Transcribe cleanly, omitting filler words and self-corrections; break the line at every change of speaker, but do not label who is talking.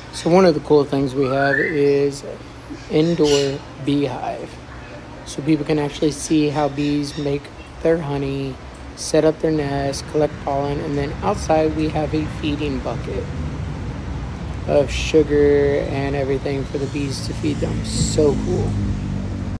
So one of the cool things we have is indoor beehive. So people can actually see how bees make their honey, set up their nest, collect pollen, and then outside we have a feeding bucket of sugar and everything for the bees to feed them. So cool.